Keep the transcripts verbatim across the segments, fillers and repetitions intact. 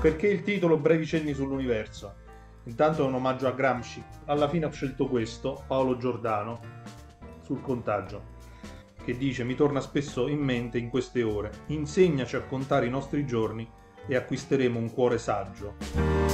Perché il titolo Brevi cenni sull'universo? Intanto è un omaggio a Gramsci. Alla fine ho scelto questo, Paolo Giordano, sul contagio, che dice: mi torna spesso in mente in queste ore, insegnaci a contare i nostri giorni e acquisteremo un cuore saggio.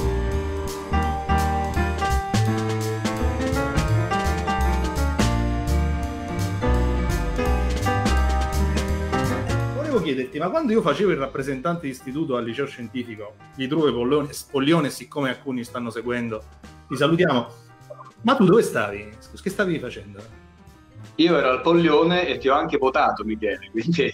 Chiederti, ma quando io facevo il rappresentante di istituto al liceo scientifico di Truve Poglione, Poglione, siccome alcuni stanno seguendo, ti salutiamo, ma tu dove stavi? Scusa, che stavi facendo? Io ero al Poglione e ti ho anche votato, Michele, quindi...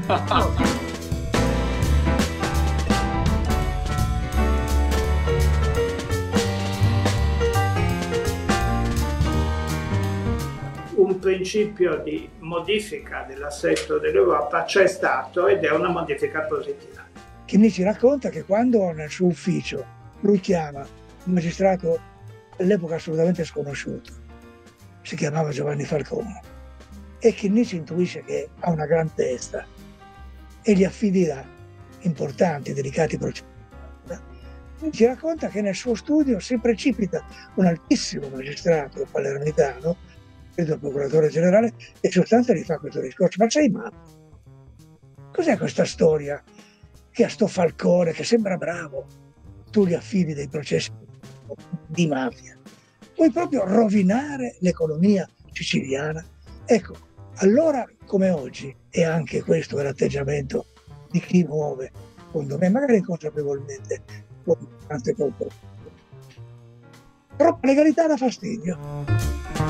Un principio di modifica dell'assetto dell'Europa c'è stato ed è una modifica positiva. Chinnici racconta che quando nel suo ufficio lui chiama un magistrato all'epoca assolutamente sconosciuto, si chiamava Giovanni Falcone, e Chinnici intuisce che ha una gran testa e gli affida importanti, delicati processi. Ci racconta che nel suo studio si precipita un altissimo magistrato palermitano, il procuratore generale, e in sostanza gli fa questo discorso: ma sei matto? Cos'è questa storia che a sto Falcone, che sembra bravo, tu gli affidi dei processi di mafia? Vuoi proprio rovinare l'economia siciliana? Ecco, allora come oggi, e anche questo è l'atteggiamento di chi muove, secondo me, magari inconsapevolmente, con tante colpe. Troppa legalità dà fastidio.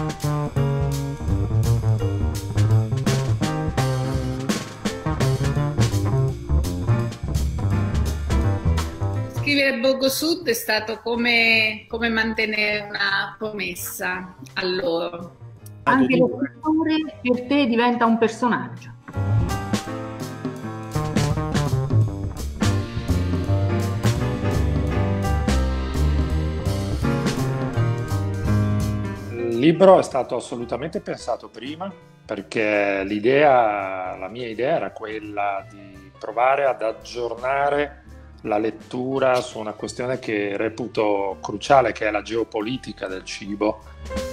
Scrivere Borgo Sud è stato come, come mantenere una promessa a loro. Anche lo scrittore per te diventa un personaggio. Il libro è stato assolutamente pensato prima, perché l'idea, la mia idea era quella di provare ad aggiornare la lettura su una questione che reputo cruciale, che è la geopolitica del cibo.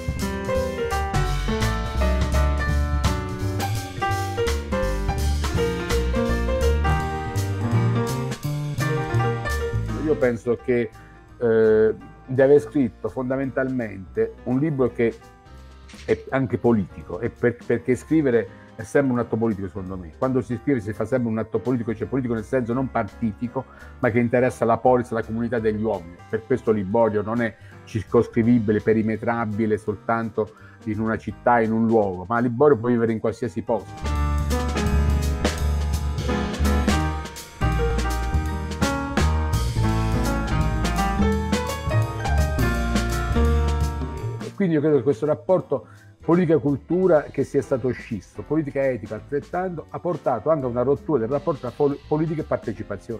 Io penso che eh, di aver scritto fondamentalmente un libro che è anche politico, e per, perché scrivere è sempre un atto politico, secondo me. Quando si scrive si fa sempre un atto politico, cioè politico nel senso non partitico, ma che interessa la polis, la comunità degli uomini. Per questo Liborio non è circoscrivibile, perimetrabile soltanto in una città, in un luogo, ma Liborio può vivere in qualsiasi posto. Quindi io credo che questo rapporto politica-cultura che sia stato scisso, politica-etica altrettanto, ha portato anche a una rottura del rapporto tra politica e partecipazione.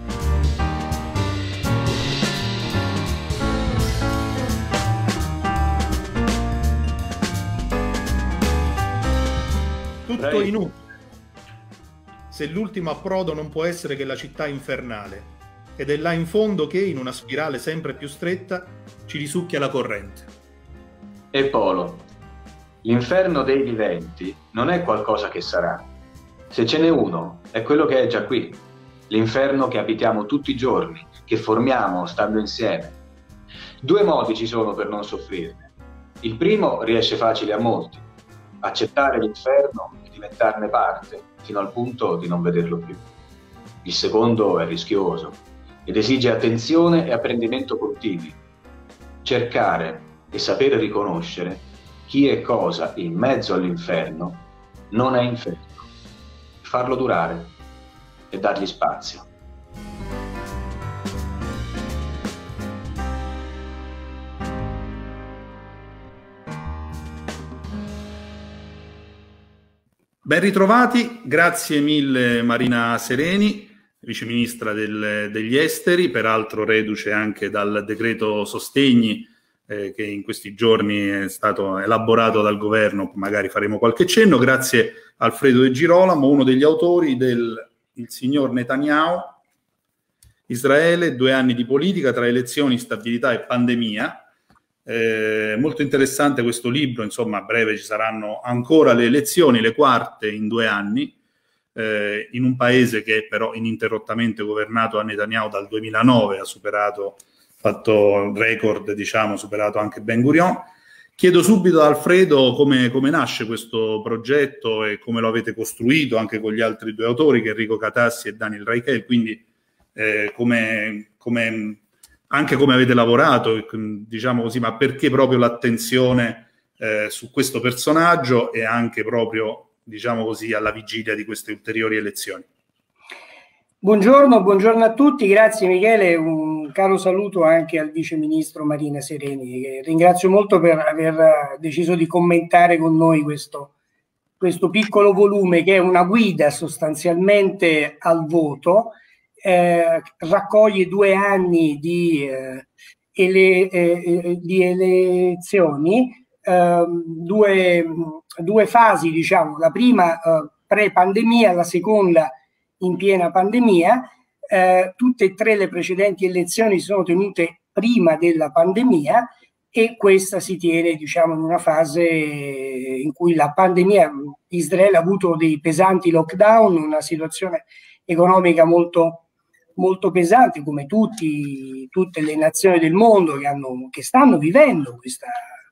Tutto inutile, se l'ultimo approdo non può essere che la città infernale, ed è là in fondo che, in una spirale sempre più stretta, ci risucchia la corrente. E Polo, l'inferno dei viventi non è qualcosa che sarà. Se ce n'è uno, è quello che è già qui. L'inferno che abitiamo tutti i giorni, che formiamo stando insieme. Due modi ci sono per non soffrirne. Il primo riesce facile a molti: accettare l'inferno e diventarne parte, fino al punto di non vederlo più. Il secondo è rischioso ed esige attenzione e apprendimento continui. Cercare e sapere riconoscere chi e cosa in mezzo all'inferno non è inferno, farlo durare e dargli spazio. Ben ritrovati, grazie mille Marina Sereni, viceministra del, degli esteri, peraltro reduce anche dal decreto sostegni Eh, che in questi giorni è stato elaborato dal governo, magari faremo qualche cenno. Grazie a Alfredo De Girolamo, uno degli autori del Il signor Netanyahu, Israele, due anni di politica tra elezioni, stabilità e pandemia. Eh, molto interessante questo libro, insomma a breve ci saranno ancora le elezioni, le quarte in due anni, eh, in un paese che è però ininterrottamente governato da Netanyahu dal duemilanove, ha superato, fatto record, diciamo, superato anche Ben Gurion. Chiedo subito ad Alfredo come, come nasce questo progetto e come lo avete costruito anche con gli altri due autori, che Enrico Catassi e Daniel Reichel, quindi eh, come... come anche come avete lavorato, diciamo così, ma perché proprio l'attenzione eh, su questo personaggio e anche proprio, diciamo così, alla vigilia di queste ulteriori elezioni. Buongiorno, buongiorno a tutti, grazie Michele, un caro saluto anche al Vice Ministro Marina Sereni, che ringrazio molto per aver deciso di commentare con noi questo, questo piccolo volume che è una guida sostanzialmente al voto. Eh, raccoglie due anni di, eh, ele, eh, di elezioni, eh, due, due fasi, diciamo, la prima eh, pre-pandemia, la seconda in piena pandemia. Eh, tutte e tre le precedenti elezioni sono tenute prima della pandemia e questa si tiene, diciamo, in una fase in cui la pandemia, Israele ha avuto dei pesanti lockdown, una situazione economica molto molto pesante, come tutti, tutte le nazioni del mondo che, hanno, che stanno vivendo questa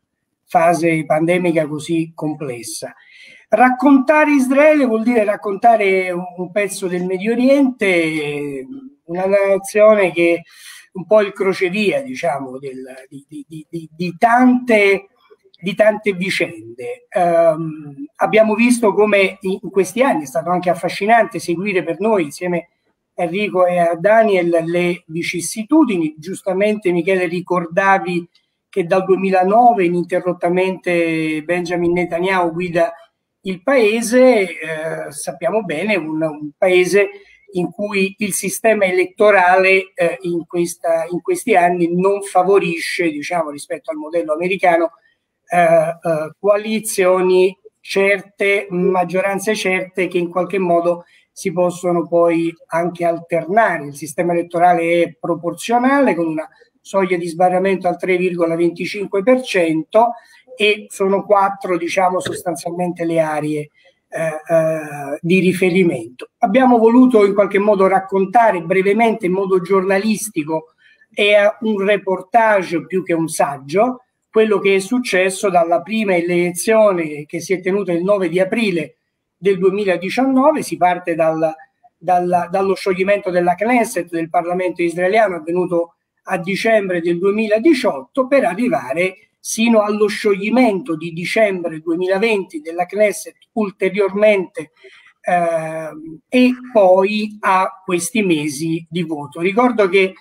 fase pandemica così complessa. Raccontare Israele vuol dire raccontare un, un pezzo del Medio Oriente, una nazione che è un po' il crocevia, diciamo, del, di, di, di, di, tante, di tante vicende. Um, abbiamo visto come in questi anni è stato anche affascinante seguire per noi, insieme Enrico e a Daniel, le vicissitudini. Giustamente Michele ricordavi che dal duemilanove ininterrottamente Benjamin Netanyahu guida il paese, eh, sappiamo bene, un, un paese in cui il sistema elettorale eh, in, questa, in questi anni non favorisce, diciamo, rispetto al modello americano, eh, eh, coalizioni certe, maggioranze certe che in qualche modo si possono poi anche alternare. Il sistema elettorale è proporzionale con una soglia di sbarramento al tre virgola venticinque per cento e sono quattro, diciamo, sostanzialmente le aree eh, eh, di riferimento. Abbiamo voluto in qualche modo raccontare brevemente in modo giornalistico e un reportage più che un saggio quello che è successo dalla prima elezione che si è tenuta il nove di aprile del duemiladiciannove. Si parte dal, dal, dallo scioglimento della Knesset, del Parlamento israeliano, avvenuto a dicembre del duemiladiciotto, per arrivare sino allo scioglimento di dicembre duemilaventi della Knesset ulteriormente eh, e poi a questi mesi di voto. Ricordo che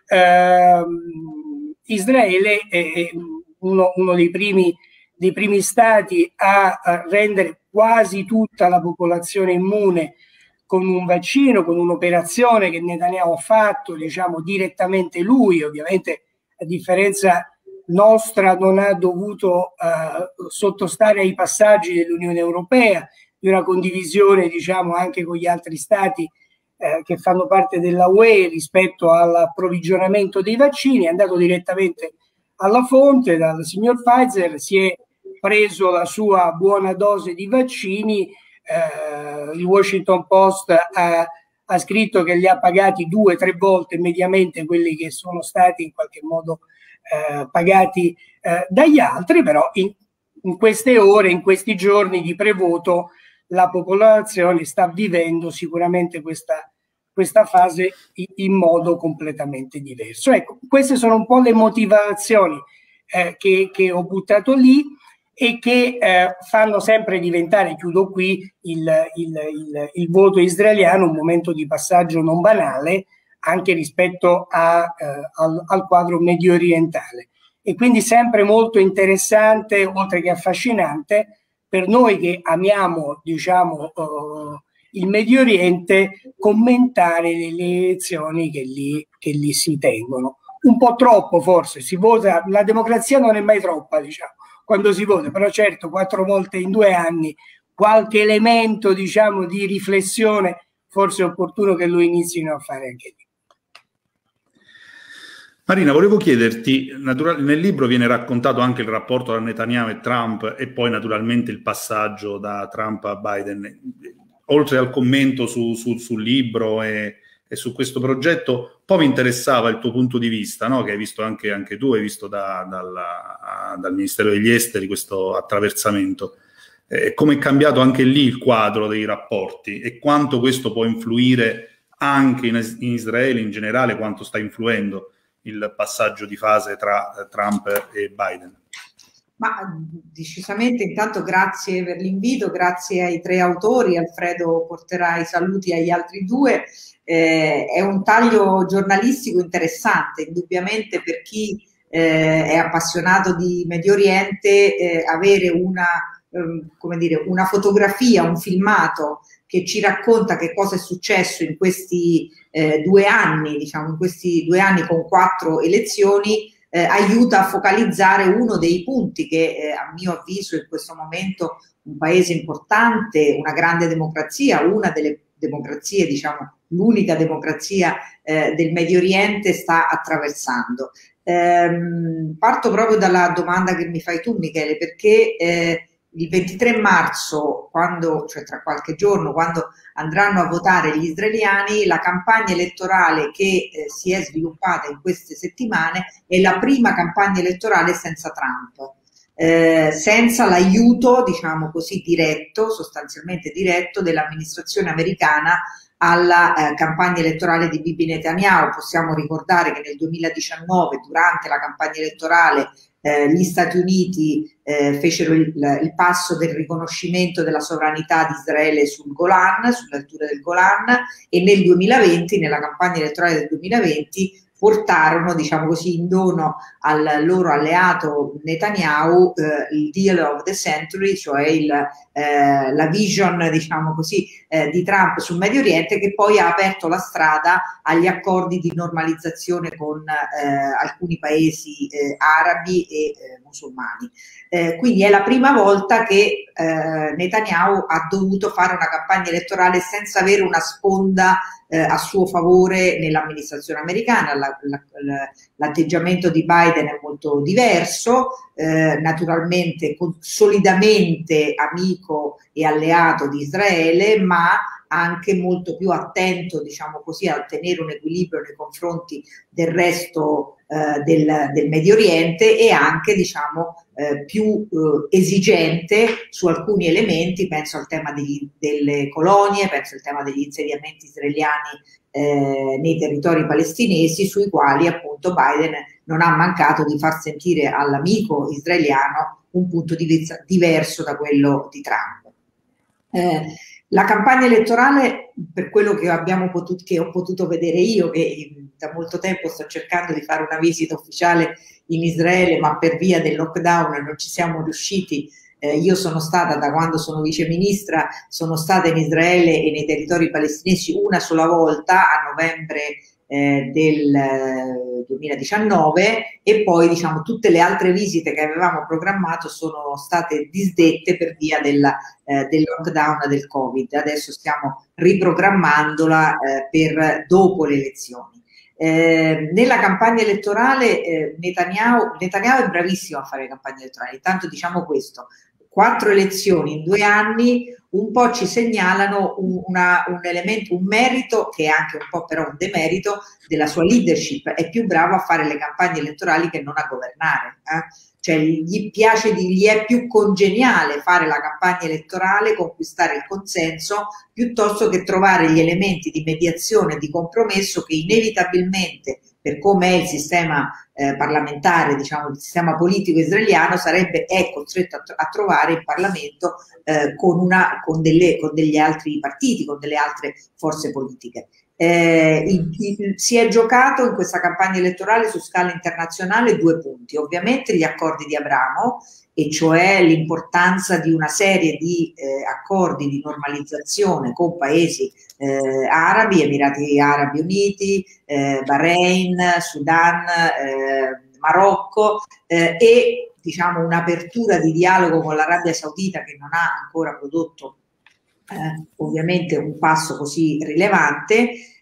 eh, Israele è uno, uno dei primi dei primi stati a, a rendere quasi tutta la popolazione immune con un vaccino, con un'operazione che Netanyahu ha fatto, diciamo, direttamente lui. Ovviamente, a differenza nostra, non ha dovuto uh, sottostare ai passaggi dell'Unione Europea, di una condivisione, diciamo, anche con gli altri stati eh, che fanno parte della U E rispetto all'approvvigionamento dei vaccini. È andato direttamente alla fonte dal signor Pfizer, si è preso la sua buona dose di vaccini. Eh, il Washington Post ha, ha scritto che li ha pagati due o tre volte mediamente quelli che sono stati in qualche modo eh, pagati eh, dagli altri, però in, in queste ore, in questi giorni di prevoto, la popolazione sta vivendo sicuramente questa, questa fase in, in modo completamente diverso. Ecco, queste sono un po' le motivazioni eh, che, che ho buttato lì e che eh, fanno sempre diventare, chiudo qui, il, il, il, il voto israeliano un momento di passaggio non banale anche rispetto a, eh, al, al quadro medio orientale, e quindi sempre molto interessante, oltre che affascinante, per noi che amiamo, diciamo, uh, il Medio Oriente, commentare le elezioni che lì, che lì si tengono. Un po' troppo forse, si vota, la democrazia non è mai troppa, diciamo, quando si vota, però certo quattro volte in due anni qualche elemento, diciamo, di riflessione forse è opportuno che lo inizino a fare anche lì. Marina, volevo chiederti, natural- nel libro viene raccontato anche il rapporto tra Netanyahu e Trump e poi naturalmente il passaggio da Trump a Biden. Oltre al commento su, su, sul libro e, e su questo progetto, un po' mi interessava il tuo punto di vista, no? Che hai visto anche, anche tu, hai visto da, dalla, dal Ministero degli Esteri questo attraversamento. Eh, come è cambiato anche lì il quadro dei rapporti e quanto questo può influire anche in, in Israele in generale, quanto sta influendo il passaggio di fase tra Trump e Biden? Ma decisamente, intanto grazie per l'invito, grazie ai tre autori, Alfredo porterà i saluti agli altri due, eh, è un taglio giornalistico interessante, indubbiamente per chi eh, è appassionato di Medio Oriente, eh, avere una, eh, come dire, una fotografia, un filmato che ci racconta che cosa è successo in questi eh, due anni, diciamo in questi due anni con quattro elezioni, eh, aiuta a focalizzare uno dei punti che eh, a mio avviso in questo momento un paese importante, una grande democrazia, una delle democrazie, diciamo l'unica democrazia eh, del Medio Oriente sta attraversando. Ehm, parto proprio dalla domanda che mi fai tu, Michele, perché eh, il ventitré marzo, quando, cioè tra qualche giorno, quando andranno a votare gli israeliani, la campagna elettorale che eh, si è sviluppata in queste settimane è la prima campagna elettorale senza Trump, eh, senza l'aiuto, diciamo così, diretto, sostanzialmente diretto, dell'amministrazione americana alla eh, campagna elettorale di Bibi Netanyahu. Possiamo ricordare che nel duemiladiciannove, durante la campagna elettorale, Eh, gli Stati Uniti eh, fecero il, il passo del riconoscimento della sovranità di Israele sul Golan, sulle alture del Golan, e nel duemilaventi, nella campagna elettorale del duemilaventi, portarono, diciamo così, in dono al loro alleato Netanyahu eh, il deal of the century, cioè il, eh, la vision, diciamo così, eh, di Trump sul Medio Oriente, che poi ha aperto la strada agli accordi di normalizzazione con eh, alcuni paesi eh, arabi e eh, musulmani. Eh, quindi è la prima volta che eh, Netanyahu ha dovuto fare una campagna elettorale senza avere una sponda eh, a suo favore nell'amministrazione americana. La, la, la, l'atteggiamento di Biden è molto diverso, eh, naturalmente solidamente amico e alleato di Israele, ma anche molto più attento, diciamo così, a tenere un equilibrio nei confronti del resto eh, del, del Medio Oriente, e anche, diciamo, eh, più eh, esigente su alcuni elementi. Penso al tema degli, delle colonie, penso al tema degli insediamenti israeliani eh, nei territori palestinesi, sui quali appunto Biden non ha mancato di far sentire all'amico israeliano un punto di vista diverso da quello di Trump. Eh, La campagna elettorale, per quello che, abbiamo potuto, che ho potuto vedere io, che da molto tempo sto cercando di fare una visita ufficiale in Israele, ma per via del lockdown non ci siamo riusciti. Eh, io sono stata, da quando sono viceministra, sono stata in Israele e nei territori palestinesi una sola volta, a novembre eh, del eh, duemiladiciannove, e poi, diciamo, tutte le altre visite che avevamo programmato sono state disdette per via della, eh, del lockdown del Covid. Adesso stiamo riprogrammandola eh, per dopo le elezioni. Eh, nella campagna elettorale eh, Netanyahu, Netanyahu è bravissimo a fare campagna elettorale. Intanto diciamo questo: quattro elezioni in due anni un po' ci segnalano un, una, un elemento, un merito, che è anche un po' però un demerito della sua leadership. È più bravo a fare le campagne elettorali che non a governare. Eh? Cioè gli piace, di, gli è più congeniale fare la campagna elettorale, conquistare il consenso, piuttosto che trovare gli elementi di mediazione e di compromesso che inevitabilmente, per come è il sistema eh, parlamentare, diciamo il sistema politico israeliano, sarebbe è costretto a, a trovare in Parlamento eh, con, una, con, delle, con degli altri partiti, con delle altre forze politiche. Eh, il, il, si è giocato in questa campagna elettorale su scala internazionale due punti: ovviamente gli accordi di Abramo, e cioè l'importanza di una serie di eh, accordi di normalizzazione con paesi eh, arabi, Emirati Arabi Uniti, eh, Bahrain, Sudan, eh, Marocco, eh, e diciamo un'apertura di dialogo con l'Arabia Saudita, che non ha ancora prodotto eh, ovviamente un passo così rilevante.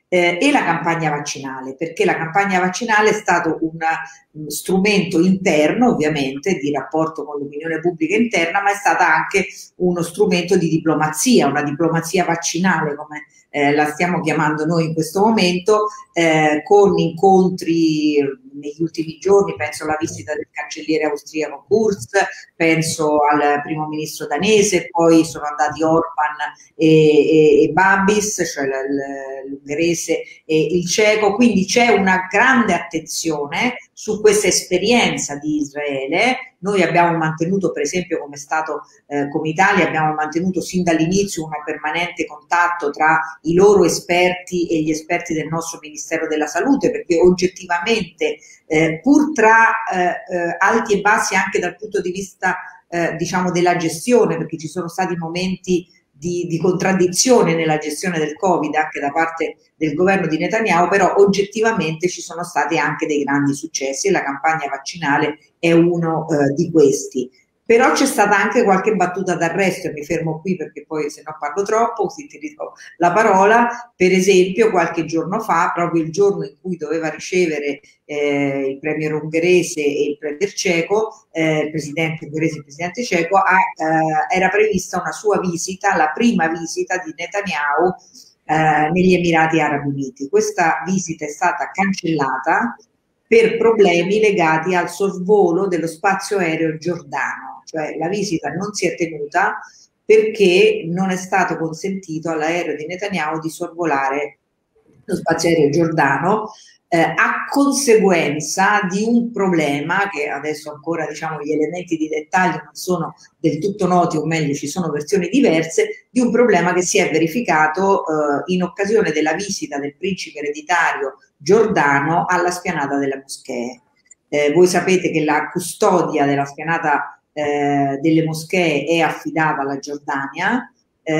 eh, e la campagna vaccinale, perché la campagna vaccinale è stato un, un strumento interno, ovviamente, di rapporto con l'opinione pubblica interna, ma è stata anche uno strumento di diplomazia, una diplomazia vaccinale, come eh, la stiamo chiamando noi in questo momento, eh, con incontri negli ultimi giorni, penso alla visita del cancelliere austriaco Kurz, penso al primo ministro danese, poi sono andati Orban e, e, e Babis, cioè l'ungherese e il ceco, quindi c'è una grande attenzione su questa esperienza di Israele. Noi abbiamo mantenuto, per esempio, come Stato, eh, come Italia, abbiamo mantenuto sin dall'inizio un permanente contatto tra i loro esperti e gli esperti del nostro Ministero della Salute, perché oggettivamente, eh, pur tra eh, eh, alti e bassi anche dal punto di vista eh, diciamo della gestione, perché ci sono stati momenti di, di contraddizione nella gestione del Covid anche da parte del governo di Netanyahu, però oggettivamente ci sono stati anche dei grandi successi e la campagna vaccinale è uno eh, di questi. Però c'è stata anche qualche battuta d'arresto, e mi fermo qui perché poi se no parlo troppo, così ti ridò la parola. Per esempio qualche giorno fa, proprio il giorno in cui doveva ricevere eh, il premier ungherese e il premier ceco, eh, il presidente ungherese e il presidente ceco, ha, eh, era prevista una sua visita, la prima visita di Netanyahu eh, negli Emirati Arabi Uniti. Questa visita è stata cancellata per problemi legati al sorvolo dello spazio aereo giordano, cioè la visita non si è tenuta perché non è stato consentito all'aereo di Netanyahu di sorvolare lo spazio aereo giordano eh, a conseguenza di un problema che adesso ancora diciamo gli elementi di dettaglio non sono del tutto noti, o meglio ci sono versioni diverse, di un problema che si è verificato eh, in occasione della visita del principe ereditario giordano alla spianata delle moschee. Eh, voi sapete che la custodia della spianata eh, delle moschee è affidata alla Giordania,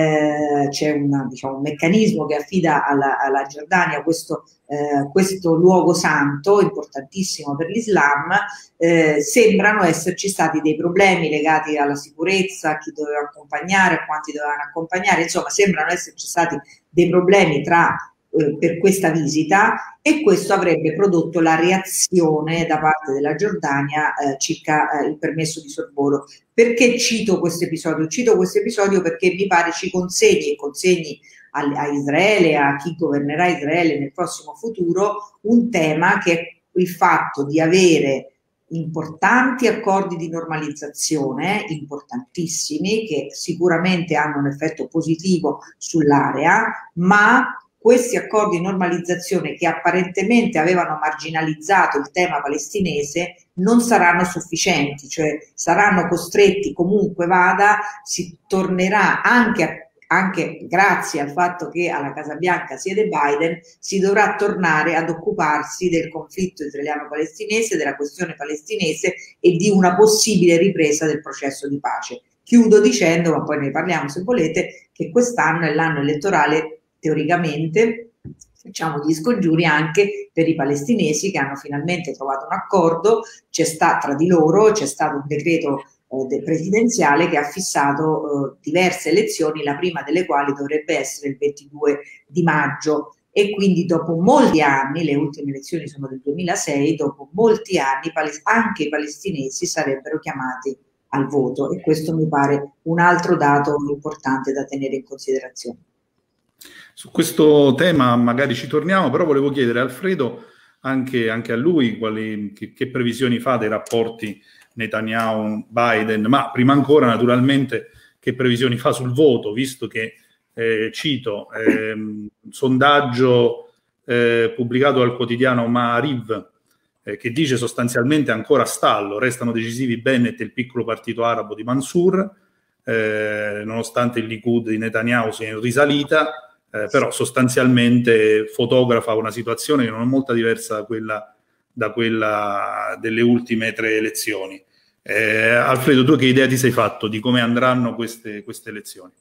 eh, c'è un, diciamo, un meccanismo che affida alla, alla Giordania questo, eh, questo luogo santo importantissimo per l'Islam. Eh, sembrano esserci stati dei problemi legati alla sicurezza, a chi doveva accompagnare, a quanti dovevano accompagnare, insomma sembrano esserci stati dei problemi tra per questa visita, e questo avrebbe prodotto la reazione da parte della Giordania eh, circa eh, il permesso di sorvolo. Perché cito questo episodio? Cito questo episodio perché mi pare ci consegni e consegni a, a Israele, a chi governerà Israele nel prossimo futuro, un tema che è il fatto di avere importanti accordi di normalizzazione, importantissimi, che sicuramente hanno un effetto positivo sull'area, ma questi accordi di normalizzazione che apparentemente avevano marginalizzato il tema palestinese non saranno sufficienti, cioè saranno costretti comunque vada, si tornerà anche, a, anche grazie al fatto che alla Casa Bianca siede Biden, si dovrà tornare ad occuparsi del conflitto israeliano-palestinese, della questione palestinese e di una possibile ripresa del processo di pace. Chiudo dicendo, ma poi ne parliamo se volete, che quest'anno è l'anno elettorale teoricamente, facciamo gli scongiuri anche per i palestinesi che hanno finalmente trovato un accordo, c'è stato tra di loro, c'è stato un decreto eh, presidenziale che ha fissato eh, diverse elezioni, la prima delle quali dovrebbe essere il ventidue di maggio, e quindi dopo molti anni, le ultime elezioni sono del duemilasei, dopo molti anni anche i palestinesi sarebbero chiamati al voto, e questo mi pare un altro dato importante da tenere in considerazione. Su questo tema magari ci torniamo, però volevo chiedere a Alfredo, anche, anche a lui, quali, che, che previsioni fa dei rapporti Netanyahu-Biden, ma prima ancora naturalmente che previsioni fa sul voto, visto che, eh, cito, eh, un sondaggio eh, pubblicato dal quotidiano Ma'ariv, eh, che dice sostanzialmente ancora a stallo, restano decisivi Bennett e il piccolo partito arabo di Mansour, eh, nonostante il Likud di Netanyahu sia in risalita. Eh, però sostanzialmente fotografa una situazione che non è molto diversa da quella, da quella delle ultime tre elezioni. Eh, Alfredo, tu che idea ti sei fatto di come andranno queste, queste elezioni?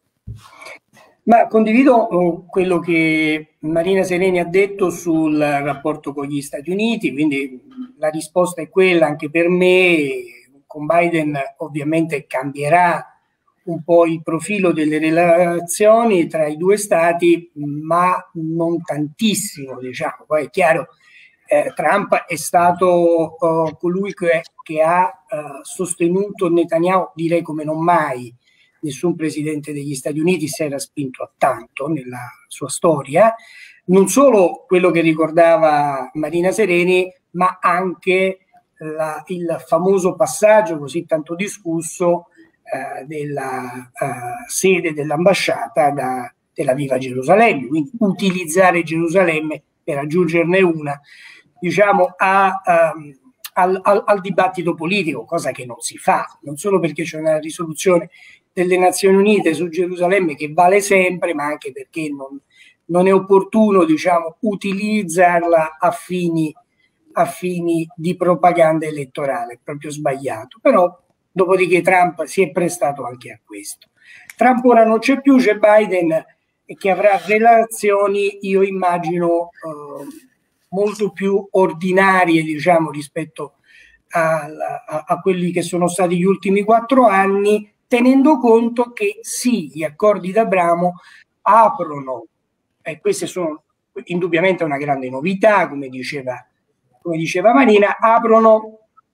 Ma condivido uh, quello che Marina Sereni ha detto sul rapporto con gli Stati Uniti, quindi la risposta è quella anche per me. Con Biden ovviamente cambierà un po' il profilo delle relazioni tra i due stati, ma non tantissimo, diciamo. Poi è chiaro, eh, Trump è stato uh, colui che, che ha uh, sostenuto Netanyahu, direi come non mai nessun presidente degli Stati Uniti si era spinto a tanto nella sua storia, non solo quello che ricordava Marina Sereni, ma anche la, il famoso passaggio così tanto discusso eh, della eh, sede dell'ambasciata da Tel Aviv a Gerusalemme, quindi utilizzare Gerusalemme per aggiungerne una, diciamo, a, um, al, al, al dibattito politico, cosa che non si fa, non solo perché c'è una risoluzione delle Nazioni Unite su Gerusalemme che vale sempre, ma anche perché non, non è opportuno, diciamo, utilizzarla a fini, a fini di propaganda elettorale, è proprio sbagliato. Però dopodiché Trump si è prestato anche a questo. Trump ora non c'è più, c'è Biden che avrà relazioni, io immagino, eh, molto più ordinarie, diciamo, rispetto a, a, a quelli che sono stati gli ultimi quattro anni, tenendo conto che sì, gli accordi d'Abramo aprono, e queste sono indubbiamente una grande novità, come diceva, come diceva Marina, aprono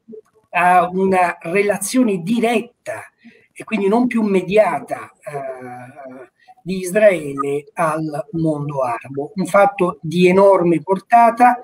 a una relazione diretta e quindi non più mediata eh, di Israele al mondo arabo, un fatto di enorme portata.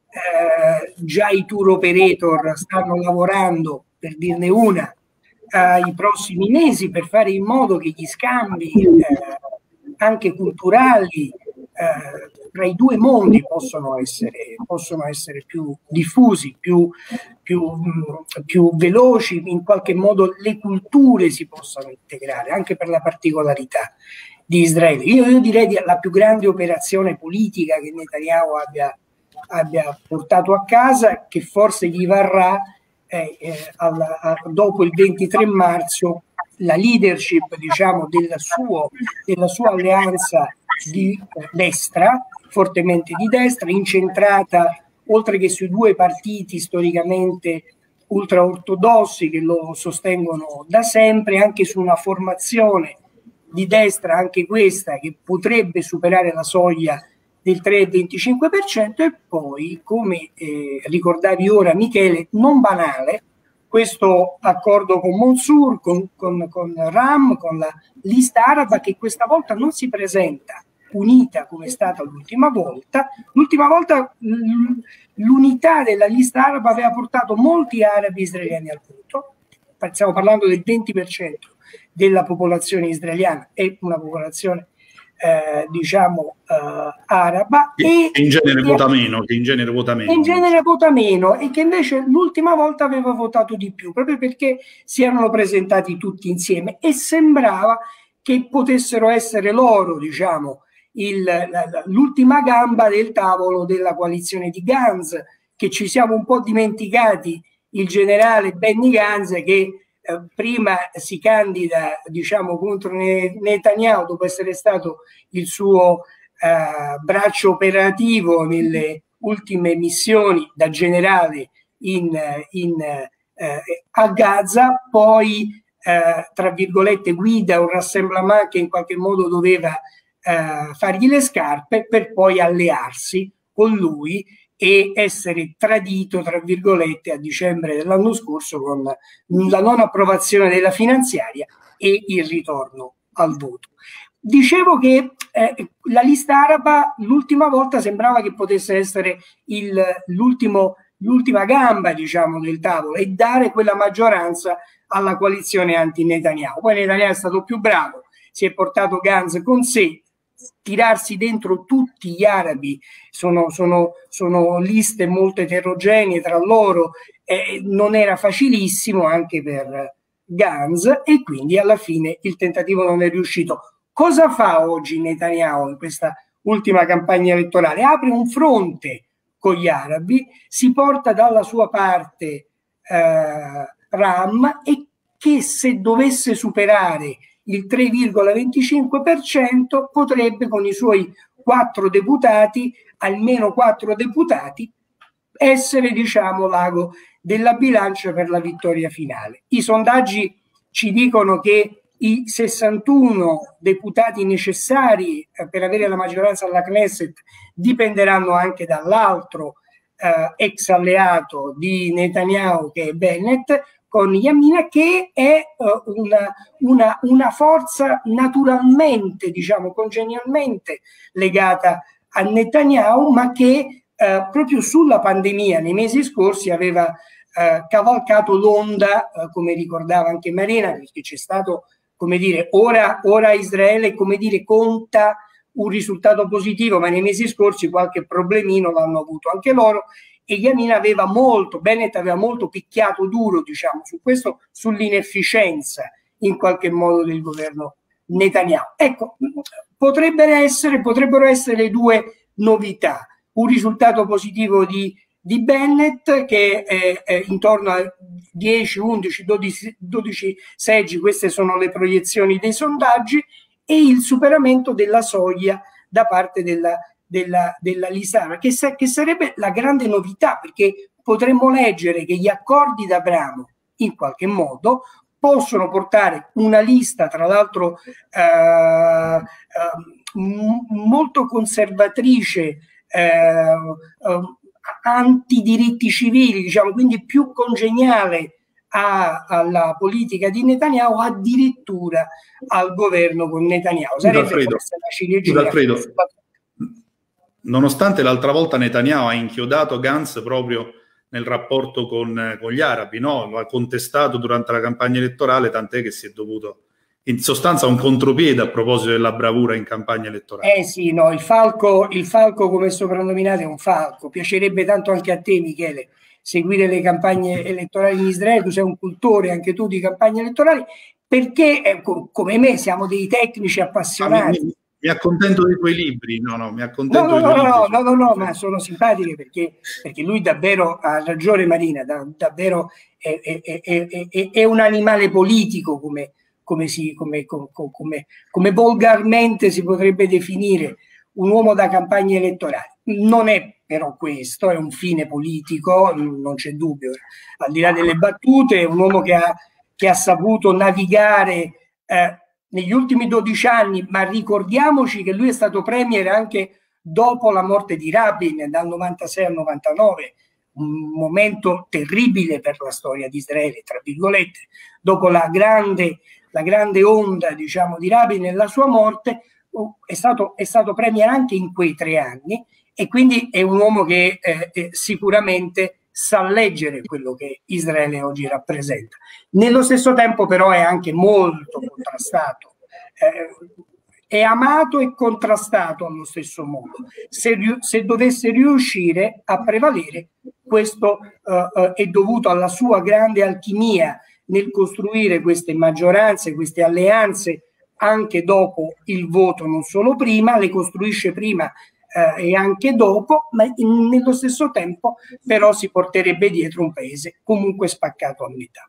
Eh, già i tour operator stanno lavorando, per dirne una, ai prossimi mesi per fare in modo che gli scambi eh, anche culturali eh, tra i due mondi possono essere, possono essere più diffusi, più, più, mh, più veloci, in qualche modo le culture si possano integrare anche per la particolarità di Israele. Io, io direi che la più grande operazione politica che Netanyahu abbia, abbia portato a casa, che forse gli varrà Eh, eh, alla, a, dopo il ventitré marzo, la leadership, diciamo, della, suo, della sua alleanza di eh, destra, fortemente di destra, incentrata oltre che sui due partiti storicamente ultraortodossi che lo sostengono da sempre, anche su una formazione di destra, anche questa, che potrebbe superare la soglia del tre virgola venticinque per cento, e poi, come eh, ricordavi ora Michele, non banale, questo accordo con Mansour, con, con, con Ram, con la lista araba, che questa volta non si presenta unita come è stata l'ultima volta. L'ultima volta l'unità della lista araba aveva portato molti arabi israeliani al punto, stiamo parlando del venti per cento della popolazione israeliana, è una popolazione Eh, diciamo eh, araba, che e in genere e, vota meno, che in genere vota meno. In genere vota meno e che invece l'ultima volta aveva votato di più, proprio perché si erano presentati tutti insieme e sembrava che potessero essere loro, diciamo, il, la, l'ultima gamba del tavolo della coalizione di Gantz, che ci siamo un po' dimenticati il generale Benny Gantz, che Eh, prima si candida, diciamo, contro Netanyahu dopo essere stato il suo eh, braccio operativo nelle ultime missioni da generale in, in, eh, a Gaza, poi eh, tra virgolette guida un rassemblement che in qualche modo doveva eh, fargli le scarpe, per poi allearsi con lui e essere tradito, tra virgolette, a dicembre dell'anno scorso con la non approvazione della finanziaria e il ritorno al voto. Dicevo che eh, la lista araba l'ultima volta sembrava che potesse essere il, l'ultimo, l'ultima gamba, diciamo, del tavolo e dare quella maggioranza alla coalizione anti-Netanyahu. Poi Netanyahu è stato più bravo, si è portato Gantz con sé. Tirarsi dentro tutti gli arabi, sono, sono, sono liste molto eterogenee tra loro, eh, non era facilissimo anche per Gantz, e quindi alla fine il tentativo non è riuscito. Cosa fa oggi Netanyahu in questa ultima campagna elettorale? Apre un fronte con gli arabi, si porta dalla sua parte eh, Ram, e che se dovesse superare il tre virgola venticinque per cento potrebbe, con i suoi quattro deputati, almeno quattro deputati, essere, diciamo, l'ago della bilancia per la vittoria finale. I sondaggi ci dicono che i sessantuno deputati necessari eh, per avere la maggioranza alla Knesset dipenderanno anche dall'altro eh, ex alleato di Netanyahu, che è Bennett, con Yamina, che è uh, una, una, una forza naturalmente, diciamo, congenialmente legata a Netanyahu, ma che uh, proprio sulla pandemia nei mesi scorsi aveva uh, cavalcato l'onda, uh, come ricordava anche Marina, perché c'è stato, come dire, ora, ora Israele, come dire, conta un risultato positivo, ma nei mesi scorsi qualche problemino l'hanno avuto anche loro. E Yamina aveva molto, Bennett aveva molto picchiato duro, diciamo, su questo, sull'inefficienza in qualche modo del governo Netanyahu. Ecco, potrebbero essere, potrebbero essere le due novità: un risultato positivo di, di Bennett, che è, è intorno a dieci, undici, dodici, dodici seggi, queste sono le proiezioni dei sondaggi, e il superamento della soglia da parte della della, della Lisara, che, sa, che sarebbe la grande novità, perché potremmo leggere che gli accordi d'Abramo in qualche modo possono portare una lista, tra l'altro eh, eh, molto conservatrice, eh, eh, anti-diritti civili, diciamo, quindi più congeniale a, alla politica di Netanyahu, addirittura al governo con Netanyahu. Sarebbe Alfredo, la ciliegina. Alfredo, nonostante l'altra volta Netanyahu ha inchiodato Gantz proprio nel rapporto con, con gli arabi, no? Lo ha contestato durante la campagna elettorale, tant'è che si è dovuto, in sostanza, un contropiede a proposito della bravura in campagna elettorale. Eh sì, no, il falco, il falco come soprannominato è un falco. Piacerebbe tanto anche a te, Michele, seguire le campagne elettorali in Israele. Tu sei un cultore anche tu di campagne elettorali, perché eh, come me siamo dei tecnici appassionati. Ah, mi, mi accontento dei tuoi libri, no, no, mi accontento no, no, dei tuoi no, libri. No, no, no, no, ma sono simpatiche perché, perché lui davvero ha ragione, Marina, da, davvero è, è, è, è, è un animale politico, come, come, si, come, come, come, come volgarmente si potrebbe definire un uomo da campagna elettorale. Non è però questo, è un fine politico, non c'è dubbio. Al di là delle battute, è un uomo che ha, che ha saputo navigare eh, negli ultimi dodici anni, ma ricordiamoci che lui è stato premier anche dopo la morte di Rabin, dal novantasei al novantanove, un momento terribile per la storia di Israele, tra virgolette, dopo la grande, la grande onda, diciamo, di Rabin e la sua morte. È stato, è stato premier anche in quei tre anni, e quindi è un uomo che eh, eh, sicuramente sa leggere quello che Israele oggi rappresenta. Nello stesso tempo però è anche molto contrastato, eh, è amato e contrastato allo stesso modo. Se, se dovesse riuscire a prevalere, questo eh, è dovuto alla sua grande alchimia nel costruire queste maggioranze, queste alleanze anche dopo il voto, non solo prima, le costruisce prima eh, e anche dopo, ma in, nello stesso tempo però si porterebbe dietro un paese comunque spaccato a metà.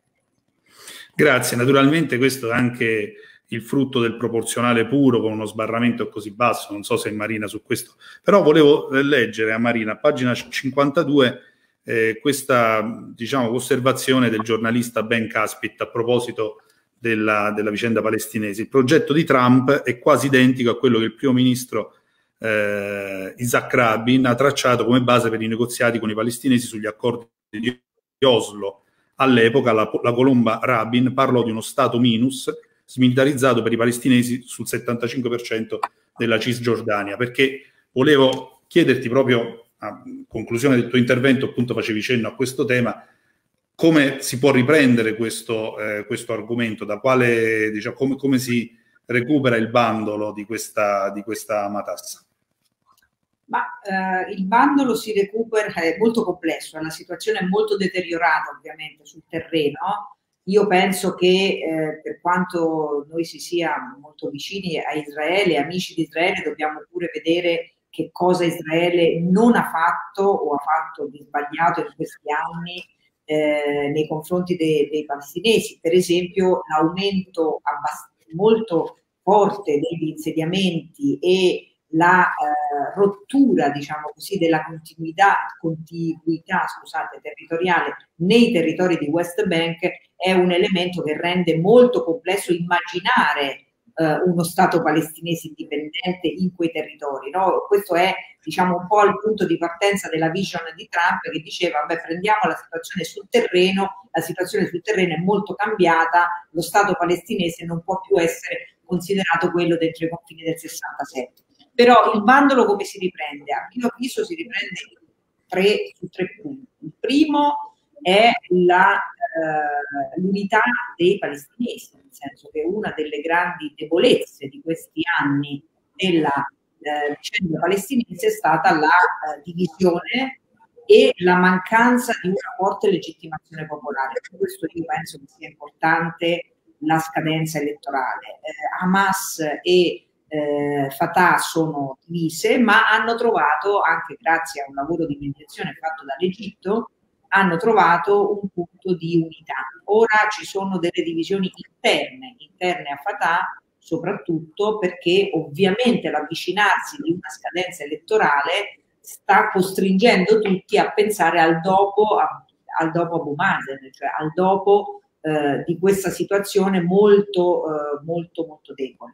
Grazie, naturalmente questo è anche il frutto del proporzionale puro con uno sbarramento così basso, non so se è Marina su questo, però volevo leggere a Marina, pagina cinquantadue, eh, questa, diciamo, osservazione del giornalista Ben Caspit a proposito della, della vicenda palestinese. Il progetto di Trump è quasi identico a quello che il primo ministro eh, Isaac Rabin ha tracciato come base per i negoziati con i palestinesi sugli accordi di Oslo. All'epoca la, la colomba Rabin parlò di uno stato minus smilitarizzato per i palestinesi sul settantacinque per cento della Cisgiordania, perché volevo chiederti proprio a conclusione del tuo intervento, appunto facevi cenno a questo tema, come si può riprendere questo, eh, questo argomento, da quale, diciamo, come, come si recupera il bandolo di questa, di questa matassa? Ma eh, il bandolo si recupera, è molto complesso, la situazione è molto deteriorata ovviamente sul terreno. Io penso che eh, per quanto noi si sia molto vicini a Israele, amici di Israele, dobbiamo pure vedere che cosa Israele non ha fatto o ha fatto di sbagliato in questi anni eh, nei confronti dei, dei palestinesi. Per esempio l'aumento molto forte degli insediamenti e la eh, rottura, diciamo così, della continuità, contiguità scusate, territoriale nei territori di West Bank è un elemento che rende molto complesso immaginare eh, uno Stato palestinese indipendente in quei territori, no? Questo è, diciamo, un po' il punto di partenza della vision di Trump, che diceva, beh, prendiamo la situazione sul terreno, la situazione sul terreno è molto cambiata, lo Stato palestinese non può più essere considerato quello dentro i confini del sessantasette. Però il bandolo come si riprende? A mio avviso si riprende tre, su tre punti. Il primo è l'unità eh, dei palestinesi, nel senso che una delle grandi debolezze di questi anni della eh, vicenda palestinese è stata la eh, divisione e la mancanza di una forte legittimazione popolare. Per questo io penso che sia importante la scadenza elettorale. Eh, Hamas e eh, Fatah sono divise, ma hanno trovato, anche grazie a un lavoro di mediazione fatto dall'Egitto, hanno trovato un punto di unità. Ora ci sono delle divisioni interne, interne a Fatah, soprattutto perché ovviamente l'avvicinarsi di una scadenza elettorale sta costringendo tutti a pensare al dopo, a, al dopo Abu Mazen, cioè al dopo eh, di questa situazione molto, eh, molto, molto debole.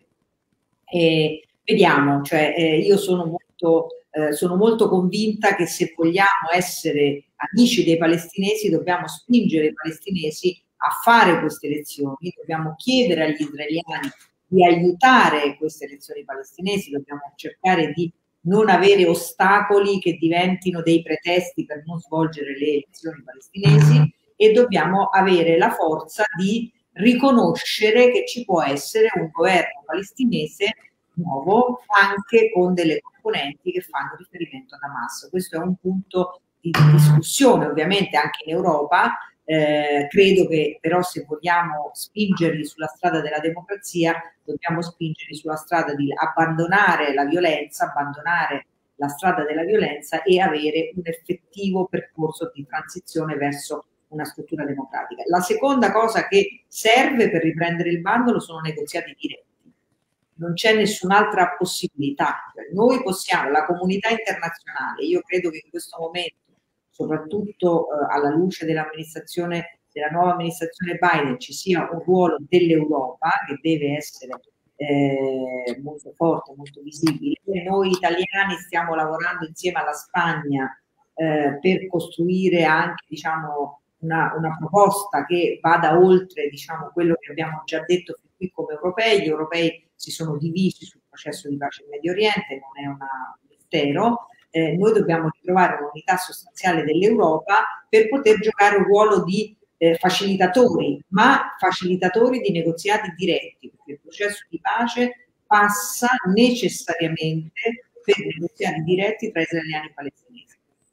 E vediamo, cioè, eh, io sono molto, eh, sono molto convinta che se vogliamo essere amici dei palestinesi dobbiamo spingere i palestinesi a fare queste elezioni, dobbiamo chiedere agli israeliani di aiutare queste elezioni palestinesi, dobbiamo cercare di non avere ostacoli che diventino dei pretesti per non svolgere le elezioni palestinesi e dobbiamo avere la forza di riconoscere che ci può essere un governo palestinese nuovo anche con delle componenti che fanno riferimento ad Hamas. Questo è un punto di discussione ovviamente anche in Europa. Eh, credo che però se vogliamo spingerli sulla strada della democrazia dobbiamo spingerli sulla strada di abbandonare la violenza, abbandonare la strada della violenza e avere un effettivo percorso di transizione verso una struttura democratica. La seconda cosa che serve per riprendere il bandolo sono negoziati diretti. Non c'è nessun'altra possibilità. Noi possiamo, la comunità internazionale, io credo che in questo momento, soprattutto eh, alla luce dell'amministrazione, della nuova amministrazione Biden, ci sia un ruolo dell'Europa che deve essere eh, molto forte, molto visibile. E noi italiani stiamo lavorando insieme alla Spagna eh, per costruire anche, diciamo, una, una proposta che vada oltre, diciamo, quello che abbiamo già detto fin qui come europei. Gli europei si sono divisi sul processo di pace in Medio Oriente, non è un mistero. Eh, noi dobbiamo ritrovare un'unità sostanziale dell'Europa per poter giocare un ruolo di eh, facilitatori, ma facilitatori di negoziati diretti, perché il processo di pace passa necessariamente per negoziati diretti tra israeliani e palestinesi.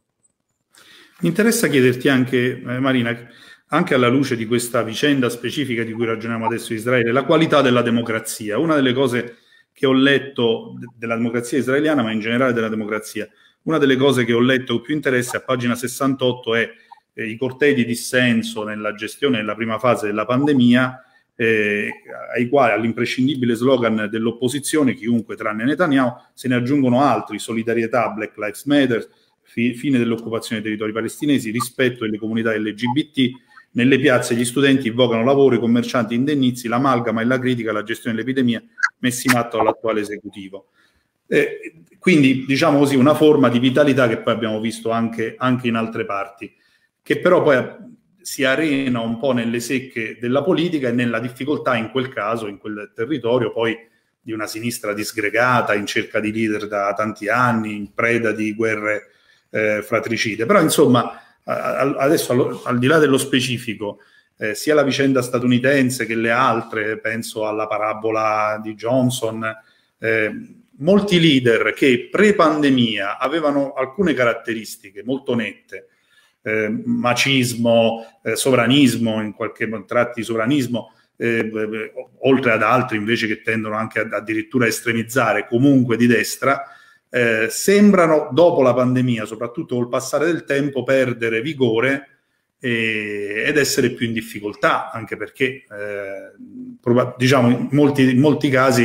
Mi interessa chiederti anche, eh, Marina, anche alla luce di questa vicenda specifica di cui ragioniamo adesso Israele, la qualità della democrazia. Una delle cose che ho letto della democrazia israeliana, ma in generale della democrazia, una delle cose che ho letto con più interesse a pagina sessantotto è eh, i cortei di dissenso nella gestione della prima fase della pandemia, eh, ai quali all'imprescindibile slogan dell'opposizione, chiunque tranne Netanyahu, se ne aggiungono altri: solidarietà, Black Lives Matter, fi, fine dell'occupazione dei territori palestinesi, rispetto delle comunità L G B T. Nelle piazze gli studenti invocano lavoro, i commercianti indennizi, l'amalgama e la critica alla gestione dell'epidemia messi in atto dall'attuale esecutivo. Eh, quindi, diciamo così, una forma di vitalità che poi abbiamo visto anche, anche in altre parti, che però poi si arena un po' nelle secche della politica e nella difficoltà in quel caso, in quel territorio, poi di una sinistra disgregata, in cerca di leader da tanti anni, in preda di guerre eh, fratricide. Però, insomma, adesso al, al di là dello specifico, eh, sia la vicenda statunitense che le altre, penso alla parabola di Johnson, eh, molti leader che pre-pandemia avevano alcune caratteristiche molto nette, eh, macismo, eh, sovranismo, in qualche tratti di sovranismo, eh, oltre ad altri invece che tendono anche ad, addirittura a estremizzare, comunque di destra, Eh, sembrano dopo la pandemia, soprattutto col passare del tempo, perdere vigore e, ed essere più in difficoltà, anche perché eh, diciamo in molti, in molti casi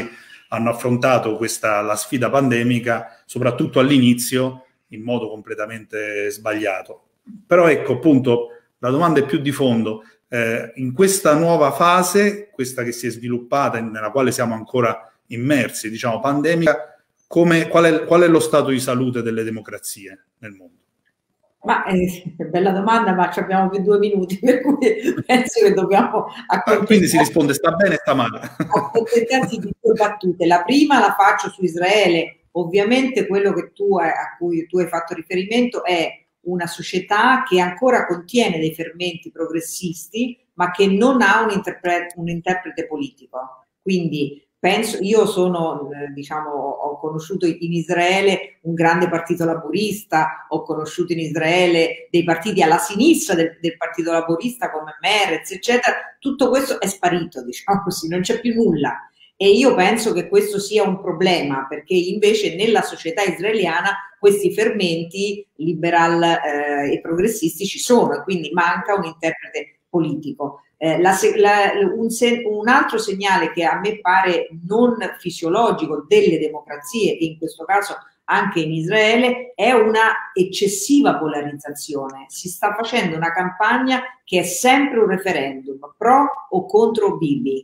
hanno affrontato questa, la sfida pandemica, soprattutto all'inizio, in modo completamente sbagliato. Però ecco, appunto, la domanda è più di fondo. Eh, in questa nuova fase, questa che si è sviluppata, nella quale siamo ancora immersi, diciamo, pandemica, come, qual, è, qual è lo stato di salute delle democrazie nel mondo? Ma eh, bella domanda, ma ci abbiamo più due minuti, per cui penso che dobbiamo ah, quindi si risponde sta bene e sta male. accontentarsi di due battute. La prima la faccio su Israele. Ovviamente quello che tu, a cui tu hai fatto riferimento è una società che ancora contiene dei fermenti progressisti, ma che non ha un, interpre un interprete politico. Quindi penso, io sono, eh, diciamo, ho conosciuto in Israele un grande partito laburista, ho conosciuto in Israele dei partiti alla sinistra del, del partito laburista come Meretz, eccetera. Tutto questo è sparito, diciamo così, non c'è più nulla. E io penso che questo sia un problema, perché invece nella società israeliana questi fermenti liberal eh, e progressisti ci sono, e quindi manca un interprete politico. Eh, la, la, un, un altro segnale che a me pare non fisiologico delle democrazie, e in questo caso anche in Israele, è una eccessiva polarizzazione. Si sta facendo una campagna che è sempre un referendum, pro o contro Bibi.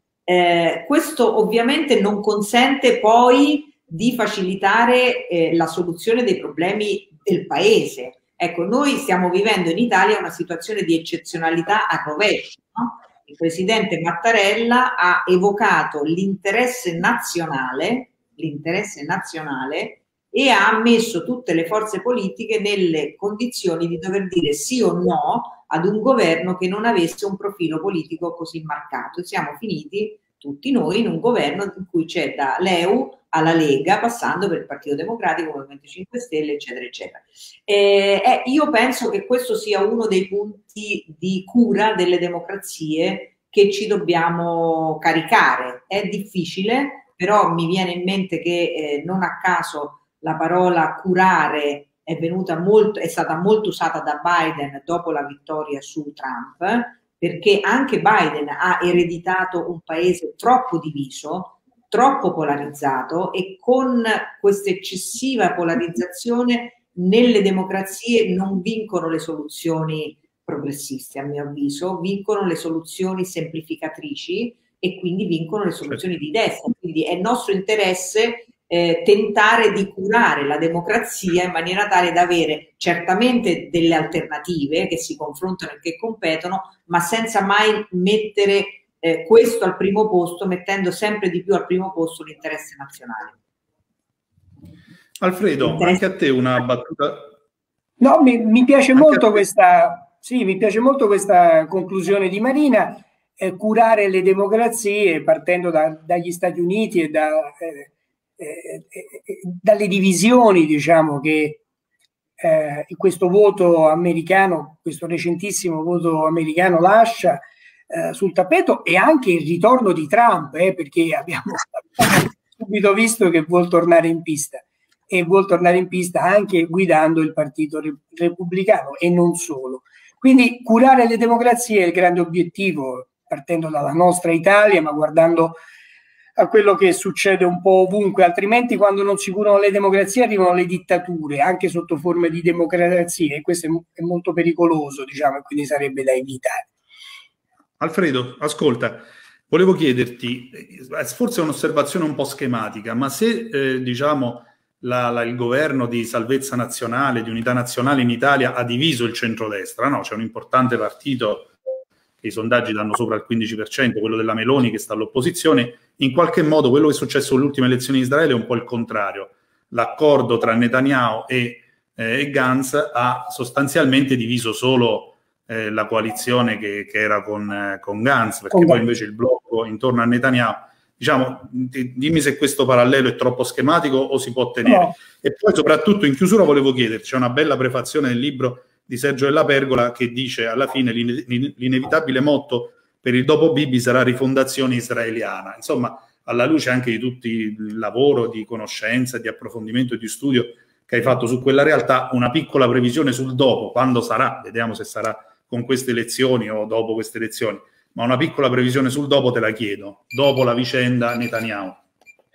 Eh, questo ovviamente non consente poi di facilitare eh, la soluzione dei problemi del paese. Ecco, noi stiamo vivendo in Italia una situazione di eccezionalità a rovescio, no? Il presidente Mattarella ha evocato l'interesse nazionale, l'interesse nazionale e ha messo tutte le forze politiche nelle condizioni di dover dire sì o no ad un governo che non avesse un profilo politico così marcato. E siamo finiti tutti noi in un governo in cui c'è da l'E U alla Lega, passando per il Partito Democratico, Movimento cinque Stelle, eccetera, eccetera. Eh, eh, io penso che questo sia uno dei punti di cura delle democrazie che ci dobbiamo caricare. È difficile, però mi viene in mente che eh, non a caso la parola curare è venuta molto, è stata molto usata da Biden dopo la vittoria su Trump, perché anche Biden ha ereditato un paese troppo diviso, troppo polarizzato, e con questa eccessiva polarizzazione nelle democrazie non vincono le soluzioni progressiste, a mio avviso, vincono le soluzioni semplificatrici e quindi vincono le soluzioni di destra. Quindi è nostro interesse Eh, tentare di curare la democrazia in maniera tale da avere certamente delle alternative che si confrontano e che competono, ma senza mai mettere eh, questo al primo posto, mettendo sempre di più al primo posto l'interesse nazionale. Alfredo, anche a te una battuta. No, mi, mi piace anche molto questa, sì, mi piace molto questa conclusione di Marina, eh, curare le democrazie partendo da, dagli Stati Uniti e da eh, Eh, eh, dalle divisioni, diciamo, che eh, questo voto americano, questo recentissimo voto americano lascia eh, sul tappeto, e anche il ritorno di Trump, eh, perché abbiamo subito visto che vuol tornare in pista, e vuol tornare in pista anche guidando il partito re repubblicano e non solo. Quindi curare le democrazie è il grande obiettivo, partendo dalla nostra Italia, ma guardando a quello che succede un po' ovunque, altrimenti quando non si curano le democrazie arrivano le dittature, anche sotto forme di democrazia, e questo è, è molto pericoloso, diciamo, e quindi sarebbe da evitare. Alfredo, ascolta, volevo chiederti, forse è un'osservazione un po' schematica, ma se eh, diciamo la, la, il governo di salvezza nazionale, di unità nazionale in Italia ha diviso il centrodestra, no? C'è un importante partito che i sondaggi danno sopra il quindici per cento, quello della Meloni che sta all'opposizione. In qualche modo quello che è successo alle ultime elezioni in Israele è un po' il contrario. L'accordo tra Netanyahu e, eh, e Gantz ha sostanzialmente diviso solo eh, la coalizione che, che era con, eh, con Gantz, perché con poi invece il blocco intorno a Netanyahu, diciamo, dimmi se questo parallelo è troppo schematico o si può tenere. No. E poi soprattutto in chiusura volevo chiederci, c'è una bella prefazione del libro di Sergio Della Pergola che dice alla fine l'inevitabile motto per il dopo Bibi sarà rifondazione israeliana. Insomma, alla luce anche di tutto il lavoro di conoscenza, di approfondimento e di studio che hai fatto su quella realtà, una piccola previsione sul dopo, quando sarà, vediamo se sarà con queste elezioni o dopo queste elezioni, ma una piccola previsione sul dopo te la chiedo, dopo la vicenda Netanyahu.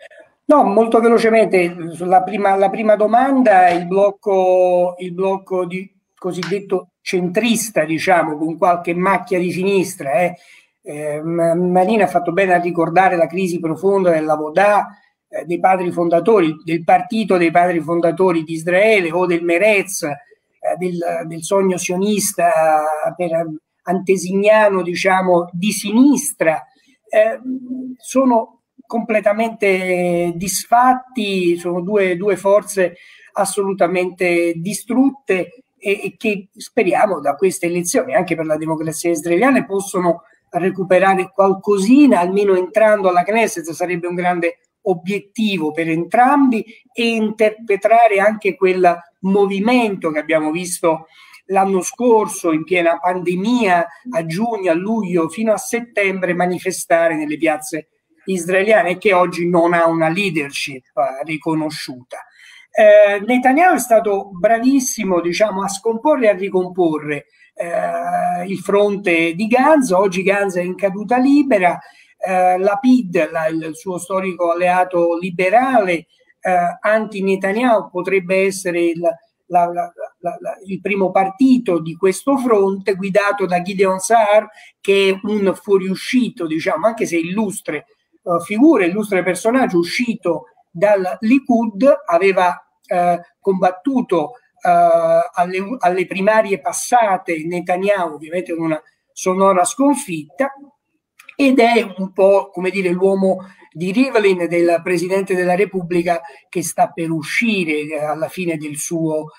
No, molto velocemente, sulla prima, la prima domanda, il blocco, il blocco di cosiddetto centrista, diciamo, con qualche macchia di sinistra. Eh. Eh, Marina ha fatto bene a ricordare la crisi profonda della Vodà, eh, dei padri fondatori, del partito dei padri fondatori di Israele o del Meretz, eh, del, del sogno sionista per antesignano, diciamo, di sinistra. Eh, sono completamente disfatti, sono due, due forze assolutamente distrutte e, e che speriamo da queste elezioni, anche per la democrazia israeliana, possono recuperare qualcosina, almeno entrando alla Knesset sarebbe un grande obiettivo per entrambi, e interpretare anche quel movimento che abbiamo visto l'anno scorso in piena pandemia, a giugno, a luglio, fino a settembre, manifestare nelle piazze israeliane e che oggi non ha una leadership eh, riconosciuta. Eh, Netanyahu è stato bravissimo, diciamo, a scomporre e a ricomporre eh, il fronte di Gaza. Oggi Gaza è in caduta libera. Eh, Lapid, la, il suo storico alleato liberale, eh, anti-Netanyahu, potrebbe essere il, la, la, la, la, il primo partito di questo fronte, guidato da Gideon Sa'ar, che è un fuoriuscito, diciamo, anche se illustre uh, figura, illustre personaggio, uscito dal Likud, aveva uh, combattuto uh, alle, alle primarie passate Netanyahu, ovviamente con una sonora sconfitta, ed è un po', come dire, l'uomo di Rivlin, del Presidente della Repubblica, che sta per uscire alla fine del suo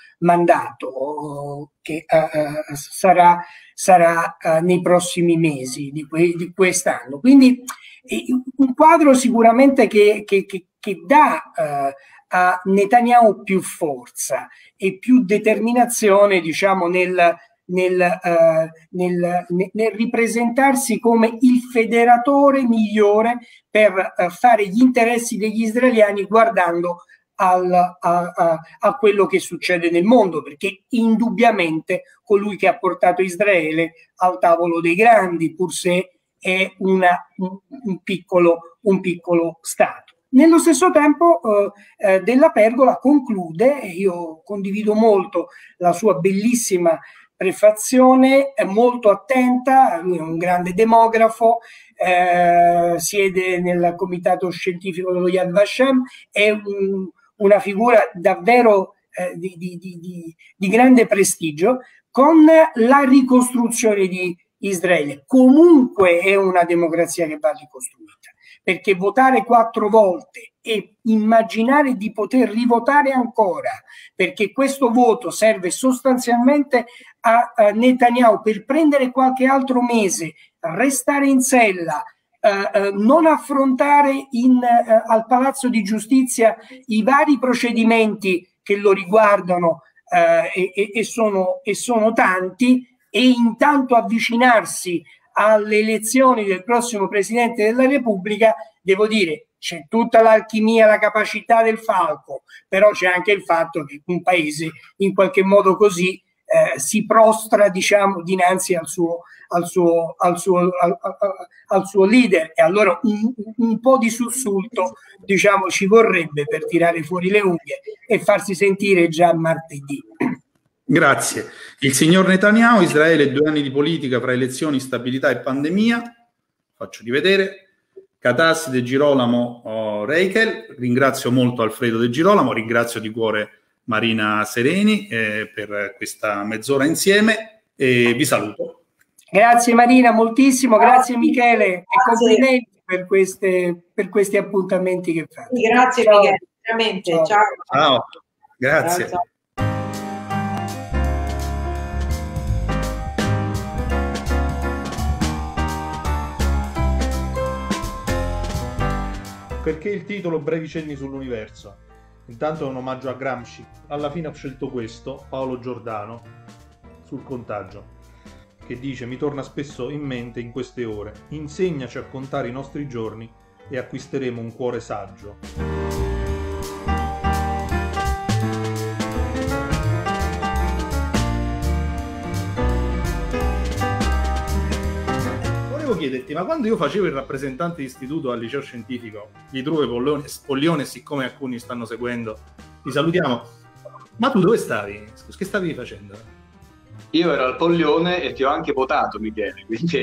mandato, che uh, sarà, sarà uh, nei prossimi mesi di, que di quest'anno. Quindi eh, un quadro sicuramente che, che, che, che dà uh, a Netanyahu più forza e più determinazione, diciamo, nel Nel, uh, nel, nel ripresentarsi come il federatore migliore per uh, fare gli interessi degli israeliani, guardando al, a, a, a quello che succede nel mondo, perché indubbiamente colui che ha portato Israele al tavolo dei grandi, pur se è una, un, un, piccolo, un piccolo stato. Nello stesso tempo uh, eh, Della Pergola conclude, e io condivido molto la sua bellissima prefazione, è molto attenta, lui è un grande demografo, eh, siede nel comitato scientifico dello Yad Vashem, è un, una figura davvero eh, di, di, di, di grande prestigio, con la ricostruzione di Israele. Comunque è una democrazia che va ricostruita, perché votare quattro volte e immaginare di poter rivotare ancora, perché questo voto serve sostanzialmente a, a Netanyahu per prendere qualche altro mese, restare in sella, eh, eh, non affrontare in, eh, al Palazzo di Giustizia i vari procedimenti che lo riguardano, eh, e, e, sono, e sono tanti, e intanto avvicinarsi alle elezioni del prossimo Presidente della Repubblica. Devo dire, c'è tutta l'alchimia, la capacità del falco, però c'è anche il fatto che un paese in qualche modo così eh, si prostra, diciamo, dinanzi al suo, al suo, al suo, al, al suo leader, e allora un, un po' di sussulto, diciamo, ci vorrebbe per tirare fuori le unghie e farsi sentire già martedì. Grazie. Il signor Netanyahu, Israele, due anni di politica fra elezioni, stabilità e pandemia. Faccio rivedere. Catassi, De Girolamo, oh, Reichel. Ringrazio molto Alfredo De Girolamo, ringrazio di cuore Marina Sereni eh, per questa mezz'ora insieme e vi saluto. Grazie Marina, moltissimo, grazie, grazie Michele, grazie. E complimenti per, queste, per questi appuntamenti che fate. Grazie ciao. Michele, veramente, ciao. Ciao, ciao. Grazie. Ciao, ciao. Perché il titolo Brevi cenni sull'universo? Intanto è un omaggio a Gramsci. Alla fine ho scelto questo, Paolo Giordano, sul contagio, che dice: mi torna spesso in mente in queste ore, insegnaci a contare i nostri giorni e acquisteremo un cuore saggio. volevo chiederti, ma quando io facevo il rappresentante di istituto al liceo scientifico di Truve Poglione, Poglione, siccome alcuni stanno seguendo, ti salutiamo. Ma tu dove stavi? Scusa, che stavi facendo? Io ero al Poglione e ti ho anche votato, Michele, quindi...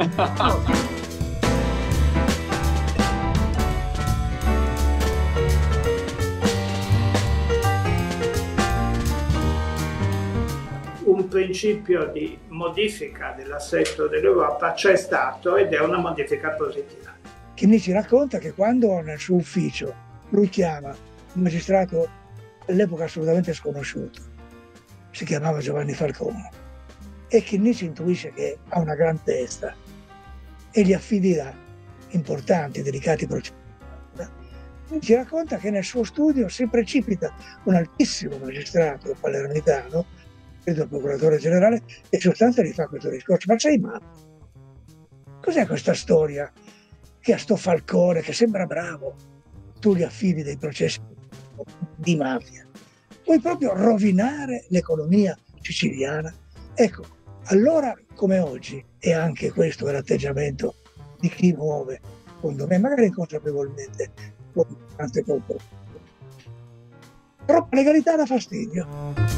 Un principio di modifica dell'assetto dell'Europa c'è stato ed è una modifica positiva. Chinnici ci racconta che quando nel suo ufficio lui chiama un magistrato all'epoca assolutamente sconosciuto, si chiamava Giovanni Falcone, e Chinnici intuisce che ha una gran testa e gli affiderà importanti, delicati processi. Ci racconta che nel suo studio si precipita un altissimo magistrato palermitano, credo il procuratore generale, e in sostanza gli fa questo discorso: ma sei matto? Cos'è questa storia che a sto Falcone, che sembra bravo, tu gli affidi dei processi di mafia? Vuoi proprio rovinare l'economia siciliana? Ecco, allora come oggi, e anche questo è l'atteggiamento di chi muove, secondo me, magari inconsapevolmente, tante colpe. Troppa legalità dà fastidio.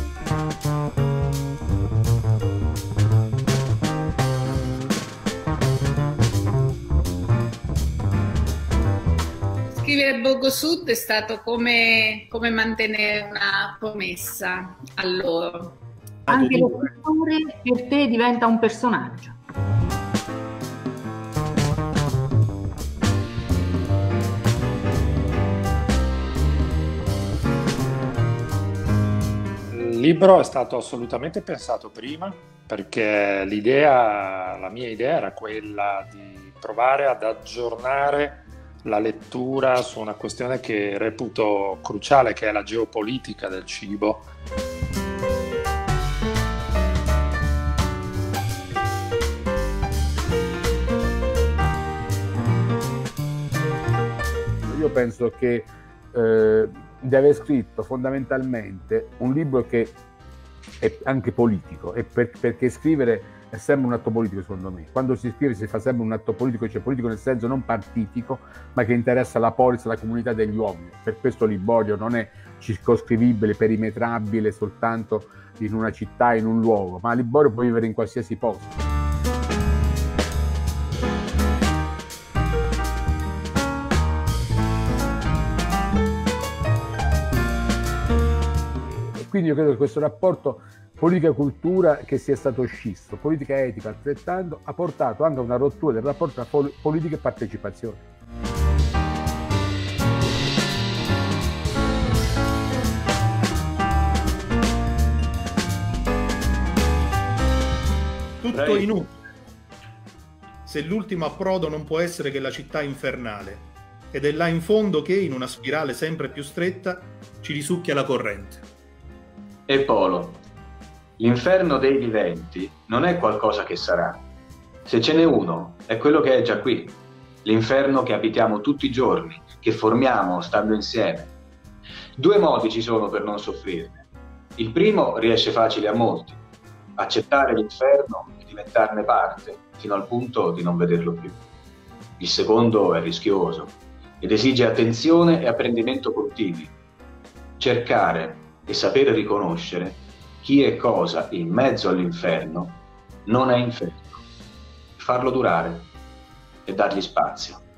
Scrivere Borgo Sud è stato come, come mantenere una promessa a loro. Anche lo scrittore per te diventa un personaggio. Il libro è stato assolutamente pensato prima, perché l'idea, la mia idea era quella di provare ad aggiornare la lettura su una questione che reputo cruciale, che è la geopolitica del cibo. Io penso che eh, di aver scritto fondamentalmente un libro che è anche politico, e per, perché scrivere è sempre un atto politico, secondo me. Quando si scrive si fa sempre un atto politico, cioè politico nel senso non partitico, ma che interessa la polis, la comunità degli uomini. Per questo Liborio non è circoscrivibile, perimetrabile soltanto in una città, in un luogo, ma Liborio può vivere in qualsiasi posto. Quindi io credo che questo rapporto politica-cultura che sia stato scisso, politica-etica altrettanto, ha portato anche a una rottura del rapporto tra pol- politica e partecipazione. Tutto inutile se l'ultimo approdo non può essere che la città infernale, ed è là in fondo che, in una spirale sempre più stretta, ci risucchia la corrente. E Polo, l'inferno dei viventi non è qualcosa che sarà. Se ce n'è uno, è quello che è già qui. L'inferno che abitiamo tutti i giorni, che formiamo stando insieme. Due modi ci sono per non soffrirne. Il primo riesce facile a molti: accettare l'inferno e diventarne parte, fino al punto di non vederlo più. Il secondo è rischioso ed esige attenzione e apprendimento continui. Cercare e sapere riconoscere chi e cosa in mezzo all'inferno non è inferno, farlo durare e dargli spazio.